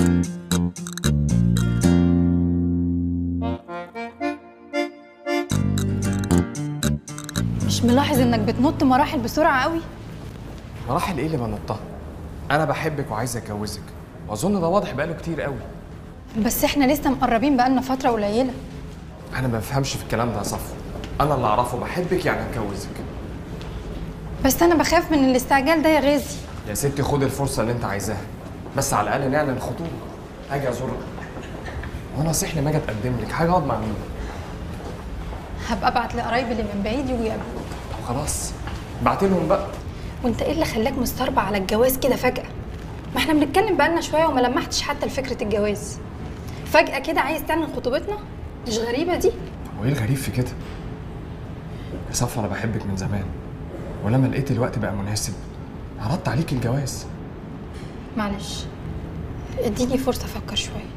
مش ملاحظ انك بتنط مراحل بسرعه قوي؟ مراحل ايه اللي بنطها؟ انا بحبك وعايز اتجوزك، واظن ده واضح بقاله كتير قوي. بس احنا لسه مقربين بقالنا فتره قليله. انا ما بفهمش في الكلام ده يا صفو. انا اللي اعرفه بحبك يعني اتجوزك. بس انا بخاف من الاستعجال ده يا غازي. يا ستي خد الفرصه اللي انت عايزاها، بس على الاقل نعلن الخطوبه. اجي ازورك وانا صحيح لما اجي اتقدم لك حاجه اقعد مع مين؟ هبقى ابعت لقرايبي اللي من بعيد يجوا يقابلوك. طب خلاص بعت لهم بقى. وانت ايه اللي خلاك مستربع على الجواز كده فجاه؟ ما احنا بنتكلم بقالنا شويه وما لمحتش حتى لفكره الجواز. فجاه كده عايز تعلن خطوبتنا؟ مش غريبه دي؟ هو ايه الغريب في كده؟ يا صفا انا بحبك من زمان، ولما لقيت الوقت بقى مناسب عرضت عليك الجواز. معلش اديني فرصه افكر شويه.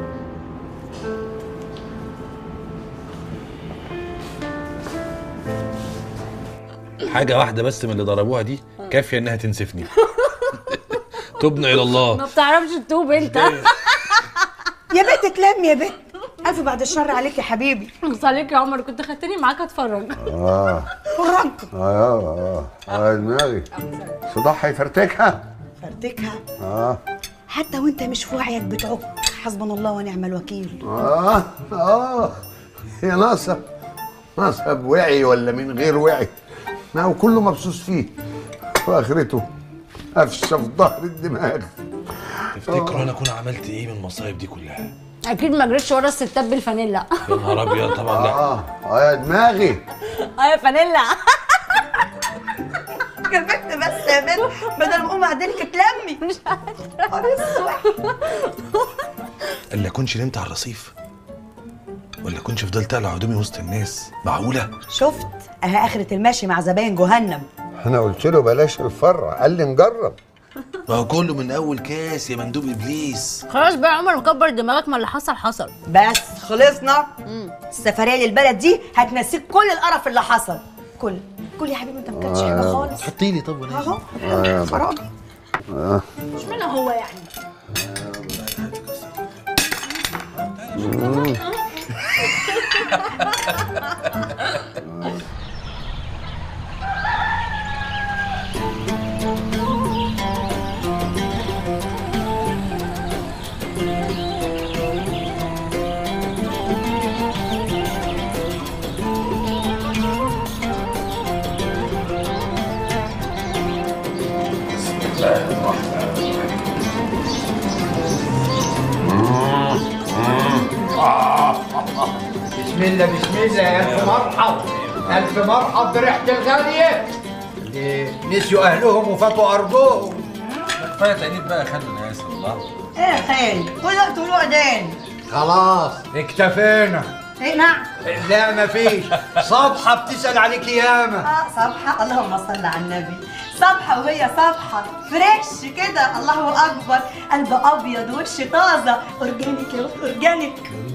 حاجة واحدة بس من اللي ضربوها دي كافية انها تنسفني. تبنا الى الله. ما بتعرفش تتوب انت. يا بنت تلم يا بنت. ألف بعد الشر عليك يا حبيبي. بص عليك يا عمر، كنت خدتني معاك اتفرج. فرجت. يا دماغي صداع هيفرتكها. فرتكها؟ حتى وانت مش في وعيك بتعك. حسبنا الله ونعم الوكيل. يا نصب وعي ولا من غير وعي، ما هو كله مبسوس فيه واخرته قفشه في ظهر الدماغ. تفتكروا انا اكون عملت ايه من المصايب دي كلها؟ اكيد ما جريتش ورا الستات بالفانيلا. يا نهار ابيض طبعا لا. يا دماغي. يا فانيلا. يا بنت بس يا بنت، بدل ما اقوم اعدلك تلمي. مش قادرة. الا كنتش نمت على الرصيف، ولا كنتش فضلت اقلع هدومي وسط الناس؟ معقولة؟ شفت؟ اهي اخرة الماشي مع زباين جهنم. انا قلت له بلاش الفرع، قال لي نجرب. ما هو كله من اول كاس يا مندوب ابليس. خلاص بقى يا عمر، مكبر دماغك، ما اللي حصل حصل. بس خلصنا. السفرية للبلد دي هتنسيك كل القرف اللي حصل. كل يا حبيبي، انت ما كانتش حاجة خالص. حطي لي طب اهو خراب. مش منه هو يعني. بسم الله بسم الله، يا ألف مرحب ألف مرحب بريحة الغالية اللي نسيوا أهلهم وفاتوا أرضهم. كفاية تأنيب بقى، خلوا ياسر الله. ايه يا خال؟ كل طلوع دين. خلاص اكتفينا. ايه نعم؟ لا مفيش. صبحة بتسأل عليك ياما. صبحة، اللهم صل على النبي. صبحة وهي صبحة فريش كده، الله أكبر. قلب أبيض وش طازة، أورجانيك يا بنت، أورجانيك.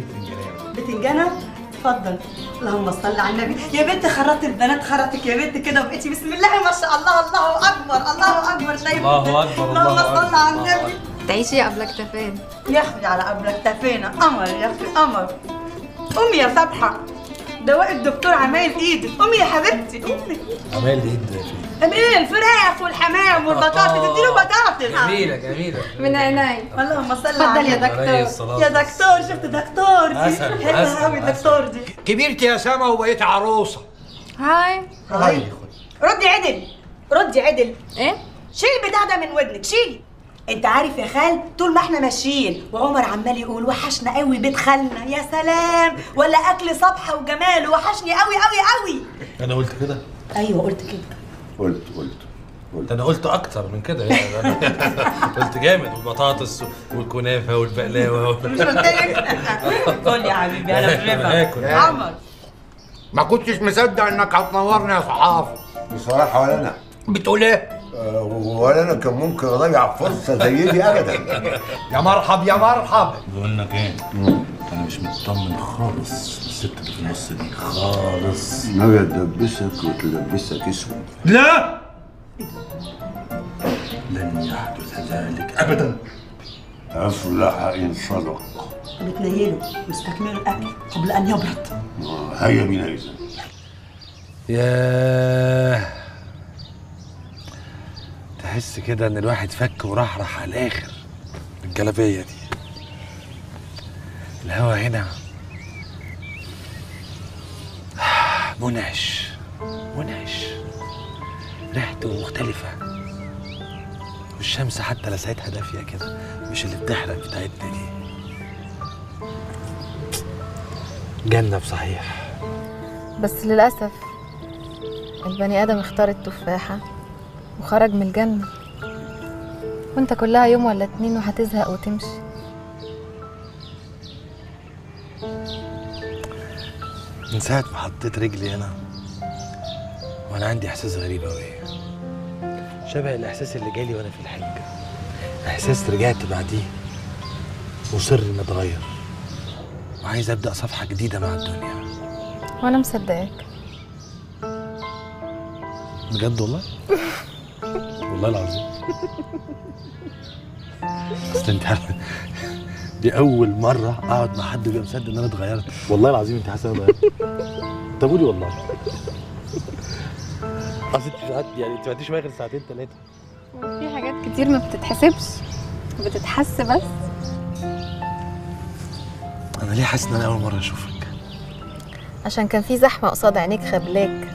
بتنجانة؟ اتفضل. اللهم صل على النبي. يا بنت خرطت البنات، خرطك يا بنت كده وبقيتي بسم الله ما شاء الله. الله أكبر الله أكبر. شايفة؟ الله أكبر اللهم صل على النبي. تعيشي قبل اكتفين. يا أخي على قبل اكتفينا. قمر يا أخي قمر. قومي يا صبحة، دواء الدكتور عمايل ايدك. قومي يا حبيبتي قومي. عمال ايد ده فين؟ ايه الفراخ والحمام والبطاطس، اديله بطاطس. جميلة جميلة من عيني. اللهم صل اتفضل على يا النبي. دكتور. يا دكتور، شفت دكتور دي عسل، حلوه عسل، قوي الدكتور دي. كبرت يا سما وبقيت عروسة. هاي. ردي عدل، ردي عدل. ايه؟ شيل البتاع ده من ودنك، شيلي. انت عارف يا خال، طول ما احنا ماشيين وعمر عمال يقول وحشنا قوي بيت خالنا، يا سلام، ولا اكل صبحه وجمال، وحشني قوي قوي قوي. انا قلت كده؟ ايوه قلت كده. قلت ده انا قلت اكتر من كده يعني. قلت جامد، والبطاطس والكنافه والبقلاوه. مش قلت لك؟ قول يا حبيبي انا بجيبها. يا عمر، ما كنتش مصدق انك هتنورني يا صحافي. بصراحه ولا انا. بتقول ايه؟ ولا انا كان ممكن اضيع فرصه زي دي ابدا. يا مرحب يا مرحب. بقول لك ايه؟ انا مش مطمن خالص الست اللي في النص دي خالص. ناوي تدبسك وتلبسك اسود. لا لن يحدث ذلك ابدا. أفلح إن صدق. بتنيله واستكملوا الأكل قبل أن يبرد. هيا بنا إذا. ياه، تحس كده ان الواحد فك ورحرح على الاخر الجلابيه دي. الهوا هنا منعش منعش، ريحته مختلفه، والشمس حتى لسعتها دافيه كده، مش اللي بتحرق بتاعتنا دي. جنه بصحيح. بس للأسف البني آدم اختار التفاحة وخرج من الجنة، وانت كلها يوم ولا 2 وهتزهق وتمشي. من ساعة ما حطيت رجلي هنا وأنا عندي إحساس غريب أوي، شبه الإحساس اللي جالي وأنا في الحجة، إحساس رجعت بعديه مصر إني أتغير وعايز أبدأ صفحة جديدة مع الدنيا. وانا مصدقاك بجد والله؟ والله العظيم. أصل أنت عارفة دي أول مرة أقعد مع حد ويبقى مصدق إن أنا اتغيرت. والله العظيم أنت حاسة إن أنا اتغيرت؟ طب قولي والله. أصل أنت ساعات يعني أنت ما عنديش غير ساعتين 3. في حاجات كتير ما بتتحسبش، بتتحس بس. أنا ليه حاسس إن أنا أول مرة أشوفك؟ عشان كان في زحمة قصاد عينيك خبلاك.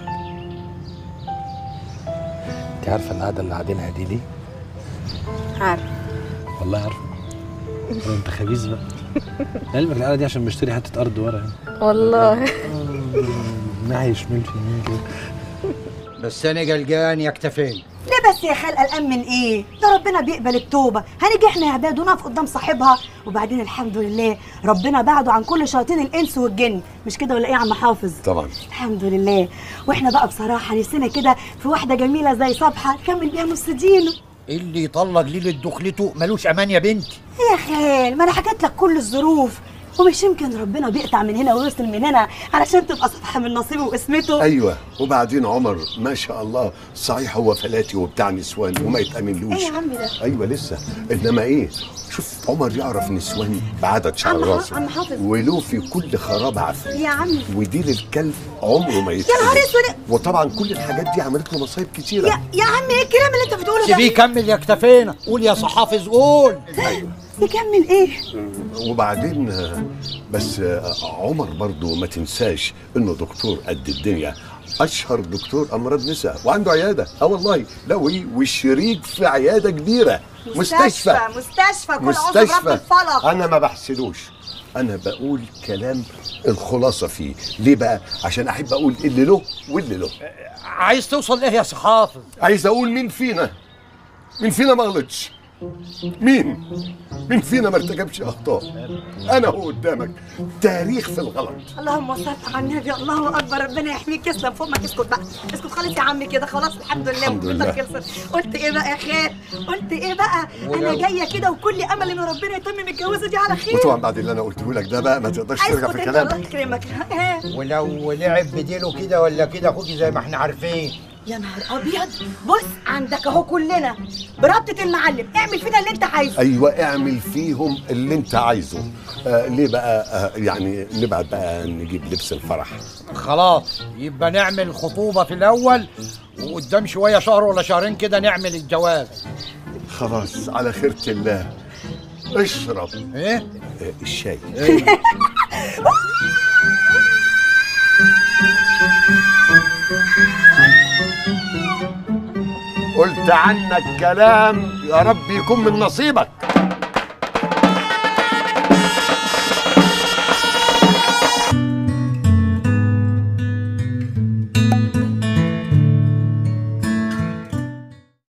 أنت عارفة القعدة اللي قاعدينها دي ليه؟ عارف والله عارفة. أنت خبيث بقى. لعلمك القعدة دي عشان بشتري حتة أرض ورا هنا. والله. معايا شمال في يمين كده. بس انا قلقان يا كتفين. ليه بس يا خال قلقان من ايه؟ ده ربنا بيقبل التوبه، هنيجي احنا يا عباد ونقف قدام صاحبها، وبعدين الحمد لله ربنا بعده عن كل شياطين الانس والجن، مش كده ولا ايه يا عم حافظ؟ طبعا. الحمد لله. واحنا بقى بصراحه نفسنا كده في واحده جميله زي صبحه نكمل بيها نص دينه. اللي يطلق ليلة دخلته ملوش امان يا بنتي. يا خال ما انا حكيت لك كل الظروف، ومش يمكن ربنا بيقطع من هنا ويرسل من هنا علشان تبقى صفحه من نصيبه وقسمته. ايوه، وبعدين عمر ما شاء الله صحيح هو فلاتي وبتاع نسوان وما يتامنلوش. ايه يا عم ده؟ ايوه لسه، انما ايه، شوف عمر يعرف نسوان بعدد شعر راسه عم حافظ وله في كل خراب عفريت يا عمي، وديل الكلب عمره ما يا يتقلب. نهار اسود. وطبعا كل الحاجات دي عملت له مصايب كتيره. يا عم ايه الكلام اللي انت بتقوله ده؟ سيبيه يكمل يا كتفين، قول يا صحافظ قول. يكمل ايه؟ وبعدين بس عمر برضو ما تنساش انه دكتور قد الدنيا، اشهر دكتور امراض نساء وعنده عياده. والله لو والشريك في عياده كبيره، مستشفى كل عذر رب الفلق. انا ما بحسدوش، انا بقول كلام الخلاصه فيه. ليه بقى؟ عشان احب اقول اللي له واللي له. عايز توصل ايه يا صحافظ؟ عايز اقول مين فينا ما غلطش، مين فينا ما ارتكبش اخطاء. انا هو قدامك تاريخ في الغلط. اللهم صل على النبي، الله اكبر، ربنا يحميك. تسلم فوق، ما اسكت بقى، اسكت خالص يا عمي كده، خلاص الحمد لله. الحمد لله. قلت ايه بقى يا خال؟ قلت ايه بقى؟ انا جايه كده وكل امل ان ربنا يتمم الجوازه دي على خير. وطبعا بعد اللي انا قلته لك ده بقى ما تقدرش ترجع في الكلام. الله يكرمك. ولو لعب بديله كده ولا كده خدي زي ما احنا عارفين. يا نهار ابيض، بص عندك اهو كلنا بربطة المعلم، اعمل فينا اللي انت عايزه. ايوه اعمل فيهم اللي انت عايزه. ليه بقى؟ يعني نبعد بقى نجيب لبس الفرح. خلاص يبقى نعمل خطوبة في الأول، وقدام شوية شهر ولا شهرين كده نعمل الجواز. خلاص على خيرة الله. اشرب ايه؟ الشاي. قلت عنك كلام يا رب يكون من نصيبك.